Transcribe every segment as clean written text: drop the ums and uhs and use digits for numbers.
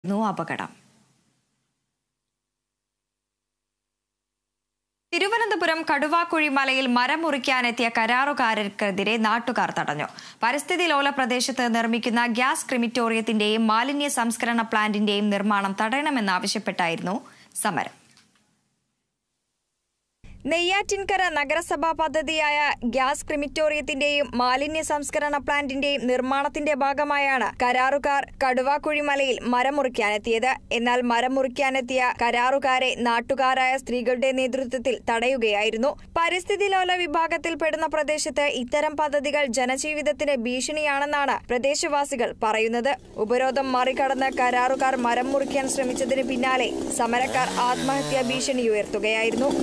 അപകടം. തിരുവനന്തപുരം കടുവാക്കുഴി മലയിൽ മരം മുറിക്കാനെത്തിയ കരാറുകാർക്കെതിരെ നാട്ടുകാർ തടഞ്ഞു. പരിസ്ഥിതി ലോല പ്രദേശത്ത് നിർമ്മിക്കുന്ന ഗ്യാസ് ക്രിമിറ്റോറിയത്തിന്റെയും മാലിന്യ സംസ്കരണ പ്ലാന്റിന്റെയും നിർമ്മാണം തടയണമെന്നാവശ്യപ്പെട്ടായിരുന്നു സമരം. നെയ്യാറ്റിൻകര നഗരസഭാ പദ്ധതിയായ ഗ്യാസ് ക്രിമിറ്റോറിയത്തിന്റെയും മാലിന്യ സംസ്കരണ പ്ലാന്റിന്റെയും നിർമ്മാണത്തിന്റെ ഭാഗമായാണ് കരാറുകാർ കടുവാക്കുഴി മലയിൽ മരം മുറിക്കാനെത്തിയത്. എന്നാൽ മരം മുറിക്കാനെത്തിയ കരാറുകാരെ നാട്ടുകാരായ സ്ത്രീകളുടെ നേതൃത്വത്തിൽ തടയുകയായിരുന്നു. പരിസ്ഥിതി ലോല വിഭാഗത്തിൽപ്പെടുന്ന പ്രദേശത്ത് ഇത്തരം പദ്ധതികൾ ജനജീവിതത്തിന് ഭീഷണിയാണെന്നാണ് പ്രദേശവാസികൾ പറയുന്നത്. ഉപരോധം മറികടന്ന് കരാറുകാർ മരം മുറിക്കാൻ ശ്രമിച്ചതിന് പിന്നാലെ സമരക്കാർ ആത്മഹത്യാ ഭീഷണി ഉയർത്തുകയായിരുന്നു.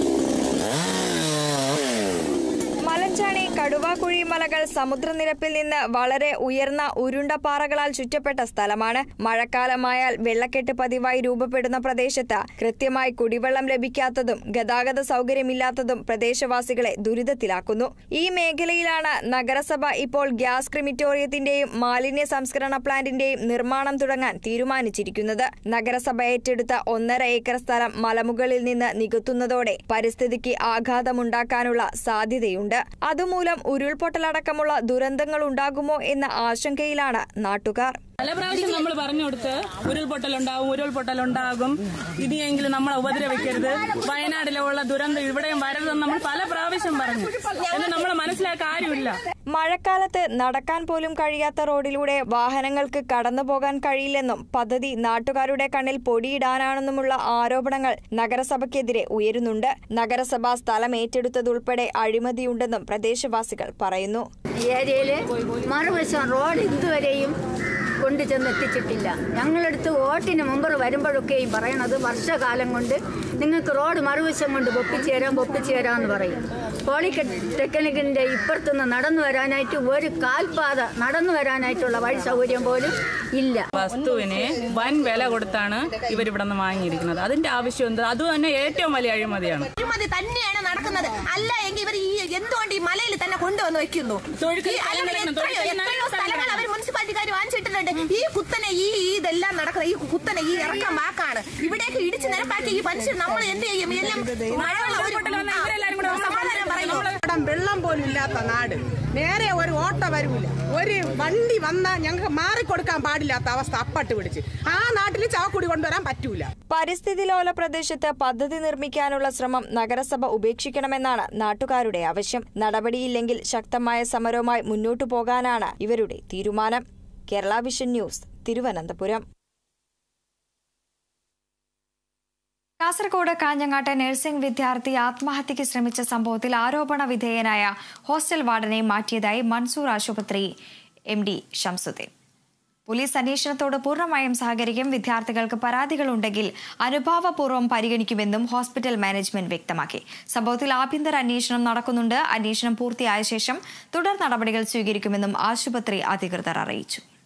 മലഞ്ചാണി കടുവാക്കുഴി മലകൾ സമുദ്രനിരപ്പിൽ നിന്ന് വളരെ ഉയർന്ന ഉരുണ്ട പാറകളാൽ ചുറ്റപ്പെട്ട സ്ഥലമാണ്. മഴക്കാലമായാൽ വെള്ളക്കെട്ട് പതിവായി രൂപപ്പെടുന്ന പ്രദേശത്ത് കൃത്യമായി കുടിവെള്ളം ലഭിക്കാത്തതും ഗതാഗത സൗകര്യമില്ലാത്തതും പ്രദേശവാസികളെ ദുരിതത്തിലാക്കുന്നു. ഈ മേഖലയിലാണ് നഗരസഭ ഇപ്പോൾ ഗ്യാസ് ക്രിമിറ്റോറിയത്തിന്റെയും മാലിന്യ സംസ്കരണ പ്ലാന്റിന്റെയും നിർമ്മാണം തുടങ്ങാൻ തീരുമാനിച്ചിരിക്കുന്നത്. നഗരസഭ ഏറ്റെടുത്ത 1.5 ഏക്കർ സ്ഥലം മലമുകളിൽ നിന്ന് നികത്തുന്നതോടെ പരിസ്ഥിതിക്ക് ആഘാതമുണ്ടാക്കാനുള്ള സാധ്യതയുണ്ട്. അതുമൂലം ഉരുൾപൊട്ടലടക്കമുള്ള ദുരന്തങ്ങൾ ഉണ്ടാകുമോ എന്ന ആശങ്കയിലാണ് നാട്ടുകാർ. പല പ്രാവശ്യം നമ്മൾ പറഞ്ഞു കൊടുത്ത് ഉരുൾപൊട്ടലുണ്ടാകും, ഇനിയെങ്കിലും നമ്മളെ ഉപദ്രവിക്കരുത്, വയനാട്ടിലുള്ള ദുരന്തം ഇവിടെയും വരരുതെന്ന് നമ്മൾ പല പ്രാവശ്യം പറഞ്ഞു. എന്ന് നമ്മളെ മനസ്സിലാക്കാൻ ആരുമില്ല. മഴക്കാലത്ത് നടക്കാൻ പോലും കഴിയാത്ത റോഡിലൂടെ വാഹനങ്ങൾക്ക് കടന്നുപോകാൻ കഴിയില്ലെന്നും പദ്ധതി നാട്ടുകാരുടെ കണ്ണിൽ പൊടിയിടാനാണെന്നുമുള്ള ആരോപണങ്ങൾ നഗരസഭയ്ക്കെതിരെ ഉയരുന്നുണ്ട്. നഗരസഭ സ്ഥലം ഏറ്റെടുത്തതുൾപ്പെടെ അഴിമതിയുണ്ടെന്നും പ്രദേശവാസികൾ പറയുന്നു. ഏരിയയില് മറുവശം റോഡ് ഇതുവരെയും കൊണ്ടു ചെന്നെത്തിച്ചിട്ടില്ല. ഞങ്ങളടുത്ത് വോട്ടിന് മുമ്പ് വരുമ്പോഴൊക്കെയും പറയണത് വർഷകാലം കൊണ്ട് നിങ്ങൾക്ക് റോഡ് മറുവശം കൊണ്ട് പൊപ്പിച്ചു തരാമെന്ന് പറയും. പോളിടെക്നിക്കിന്റെ ഇപ്പുറത്തുനിന്ന് നടന്നു വരാനായിട്ട് ഒരു കാൽപാത നടന്നു വരാനായിട്ടുള്ള വഴി സൗകര്യം പോലും ഇല്ല. വസ്തുവിന് വൻ വില കൊടുത്താണ് ഇവരിവിടെ നിന്ന് വാങ്ങിയിരിക്കുന്നത്. അതിന്റെ ആവശ്യം എന്താ? അത് തന്നെ ഏറ്റവും വലിയ അഴിമതിയാണ്. അഴിമതി തന്നെയാണ് നടക്കുന്നത്. അല്ല എങ്കിൽ ഇവർ എന്തുകൊണ്ട് ഈ മലയിൽ തന്നെ കൊണ്ടുവന്ന് വെക്കുന്നു? സ്ഥലങ്ങൾ അവർ മുനിസിപ്പാലിറ്റിക്കാർ വാങ്ങിച്ചിട്ടുണ്ട്. ഈ കുത്തനെ ഇതെല്ലാം നടക്കുന്നത് ഈ കുത്തനെ ഈ ഇറക്കം വാക്കാണ്. ഇവിടേക്ക് ഇടിച്ചു നിരപ്പാക്കി ഈ മനുഷ്യർ നമ്മൾ എന്ത് ചെയ്യും? വെള്ളം പോലും ഇല്ലാത്ത നാട്, നേരെ ഒരു ഓട്ടോ വരൂല, ഒരു വണ്ടി വന്നാൽ ഞങ്ങൾക്ക് മാറിക്കൊടുക്കാൻ പാടില്ലാത്ത അവസ്ഥ അപ്പട്ട് പിടിച്ച് ആ നാട്ടിൽ ചാവക്കുടി കൊണ്ടുവരാൻ പറ്റൂല. പരിസ്ഥിതി ലോല പ്രദേശത്ത് പദ്ധതി നിർമ്മിക്കാനുള്ള ശ്രമം നഗരസഭ ഉപേക്ഷിക്കണമെന്നാണ് നാട്ടുകാരുടെ ആവശ്യം. നടപടിയില്ലെങ്കിൽ ശക്തമായ സമരവുമായി മുന്നോട്ടു പോകാനാണ് ഇവരുടെ തീരുമാനം. Kerala vision news, Thiruvananthapuram. കാസർഗോഡ് കാഞ്ഞങ്ങാട്ടെ നഴ്സിംഗ് വിദ്യാർത്ഥി ആത്മഹത്യയ്ക്ക് ശ്രമിച്ച സംഭവത്തിൽ ആരോപണ വിധേയനായ ഹോസ്റ്റൽ വാർഡനെ മാറ്റിയതായി മൻസൂർ ആശുപത്രി MD ഷംസുദ്ദീൻ. പോലീസ് അന്വേഷണത്തോട് പൂർണ്ണമായും സഹകരിക്കും. വിദ്യാർത്ഥികൾക്ക് പരാതികളുണ്ടെങ്കിൽ അനുഭാവപൂർവ്വം പരിഗണിക്കുമെന്നും ഹോസ്പിറ്റൽ മാനേജ്മെന്റ് വ്യക്തമാക്കി. സംഭവത്തിൽ ആഭ്യന്തര അന്വേഷണം നടക്കുന്നുണ്ട്. അന്വേഷണം പൂർത്തിയായ ശേഷം തുടർ നടപടികൾ സ്വീകരിക്കുമെന്നും ആശുപത്രി അധികൃതർ അറിയിച്ചു.